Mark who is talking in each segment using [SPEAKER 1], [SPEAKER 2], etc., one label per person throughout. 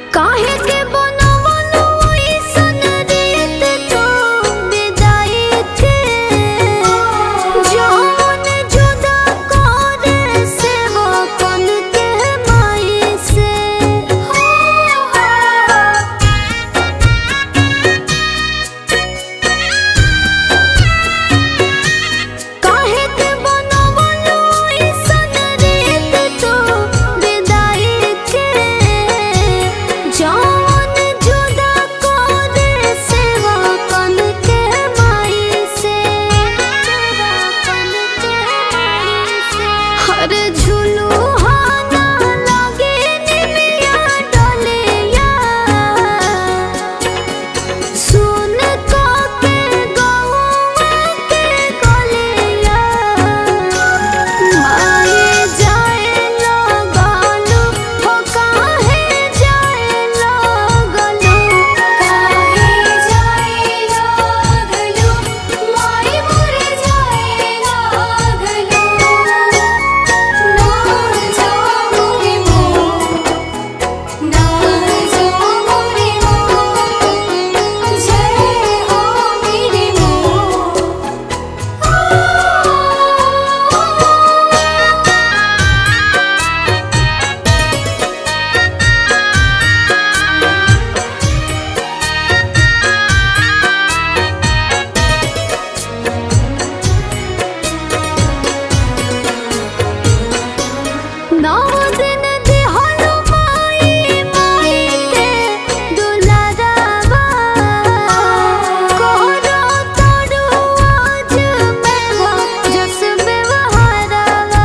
[SPEAKER 1] काहे के बनवलो ऐसन रीत तो विदाई के जौन जुदा करे सेवकन के माई से। काहे के बनवलो ऐसन रीत तो विदाई के जौन जुदा करे सेवकन के माई से। हर झुलुहा ना लगे निमिया डलिया सुन के गौआ के गलिया माए जाए लगलू हो काहे जाए लगलू काहे जाए लगलू माए मोरे जाए लगलू ना जा मोरे मोर ना जा मोरे मोर जय हो मेरे मोर। नौ दिन दिहलो माई माई के दुलारावा कोरो तोड़ू आज मेवा जस व्यवहारावा।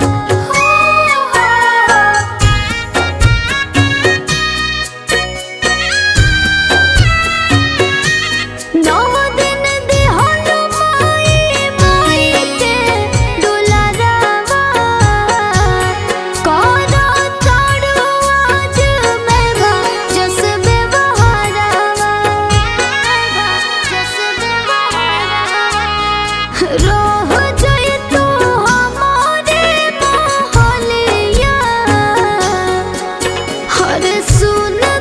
[SPEAKER 1] नौ दिन दिहलो माई माई के दुलारावा कोरो तोड़ू आज मेवा जस व्यवहारावा। रोह जइतू हमारे मोहलिया हर सुन